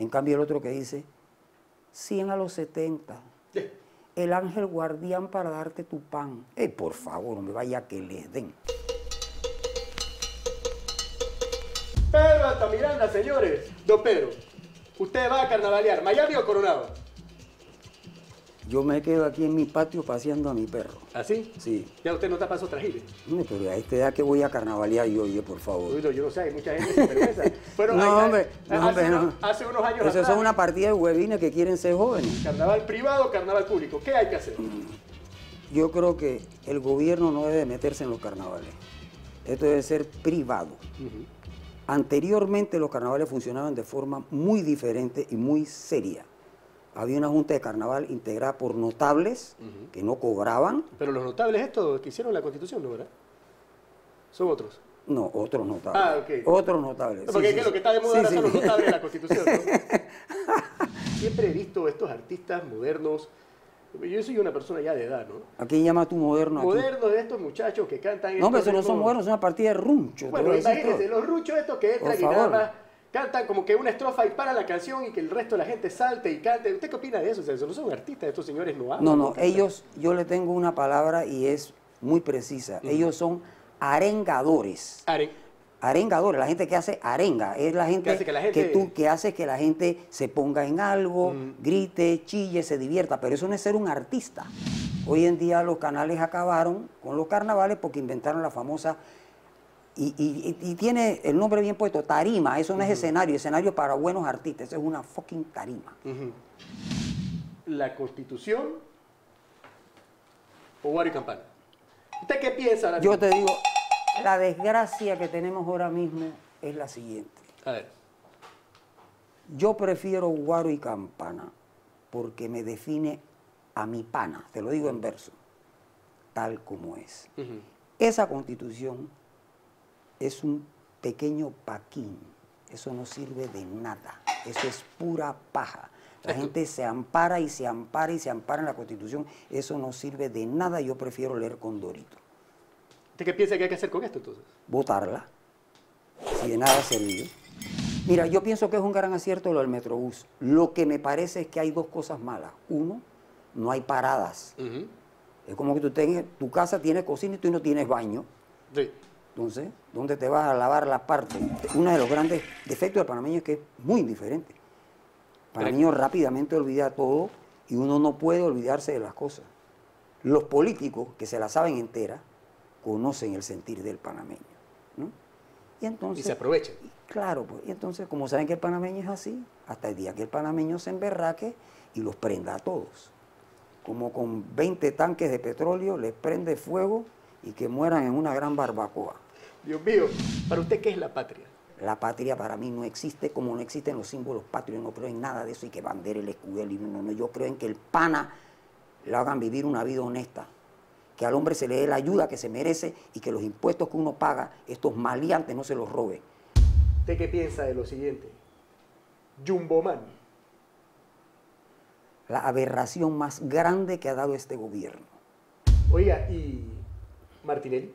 En cambio el otro que dice 100 a los 70. El ángel guardián para darte tu pan. Por favor, no me vaya que les den. Pedro Altamiranda, señores. Don Pedro, ¿usted va a carnavalear Miami o Coronado? Yo me quedo aquí en mi patio paseando a mi perro. ¿Así? Sí. Ya usted no está para esos trajiles. Pero a esta edad que voy a carnavalear yo, oye, por favor. Uy, no, yo no sé, hay mucha gente sin vergüenza. Pero no, hombre, hace unos años Eso son una partida de huevines que quieren ser jóvenes. Carnaval privado, carnaval público. ¿Qué hay que hacer? Yo creo que el gobierno no debe meterse en los carnavales. Esto debe ser privado. Anteriormente los carnavales funcionaban de forma muy diferente y muy seria. Había una junta de carnaval integrada por notables que no cobraban. Pero los notables estos que hicieron la Constitución, ¿no, verdad? Son otros. No, otros notables. Ah, ok. Otros notables. No, porque es que lo que está de moda ahora son los notables de la Constitución, ¿no? Siempre he visto estos artistas modernos. Yo soy una persona ya de edad, ¿no? ¿A quién llama tú moderno? Modernos de estos muchachos que cantan... No, pero eso no son modernos, es una partida de runcho. Bueno, imagínense, los runchos estos que entran y nada más cantan como que una estrofa y para la canción y que el resto de la gente salte y cante. ¿Usted qué opina de eso? O sea, no son artistas, estos señores no hablan. No, ellos, yo le tengo una palabra y es muy precisa. Ellos son arengadores. Arengadores, la gente que hace arenga, es la gente que hace que la gente se ponga en algo, grite, chille, se divierta, pero eso no es ser un artista. Hoy en día los canales acabaron con los carnavales porque inventaron la famosa, y tiene el nombre bien puesto, tarima. Eso no es escenario para buenos artistas, eso es una fucking tarima. ¿La Constitución o Guaro y Campana? ¿Usted qué piensa ahora mismo? Yo te digo, la desgracia que tenemos ahora mismo es la siguiente. A ver. Yo prefiero Guaro y Campana porque me define a mi pana, te lo digo en verso, tal como es. Esa Constitución es un pequeño paquín, eso no sirve de nada, eso es pura paja. La gente se ampara y se ampara y se ampara en la Constitución, eso no sirve de nada, yo prefiero leer Condorito. ¿Usted qué piensa que hay que hacer con esto entonces? Votarla, si de nada ha servido. Mira, yo pienso que es un gran acierto lo del Metrobús. Lo que me parece es que hay dos cosas malas. Uno, no hay paradas. Es como que tu casa tiene cocina y tú no tienes baño. Sí. Entonces, ¿dónde te vas a lavar la parte? Uno de los grandes defectos del panameño es que es muy diferente. El panameño rápidamente olvida todo y uno no puede olvidarse de las cosas. Los políticos, que se la saben entera, conocen el sentir del panameño, ¿no? Y entonces, se aprovechan. Claro, pues, y entonces, como saben que el panameño es así, hasta el día que el panameño se emberraque y los prenda a todos. Como con 20 tanques de petróleo les prende fuego y que mueran en una gran barbacoa. Dios mío, ¿para usted qué es la patria? La patria para mí no existe como no existen los símbolos patrios, no creo en nada de eso y que bandera, el escudo, no, yo creo en que el pana le hagan vivir una vida honesta, que al hombre se le dé la ayuda que se merece y que los impuestos que uno paga, estos maleantes no se los roben. ¿Usted qué piensa de lo siguiente? Jumboman. La aberración más grande que ha dado este gobierno. Oiga, ¿y Martinelli?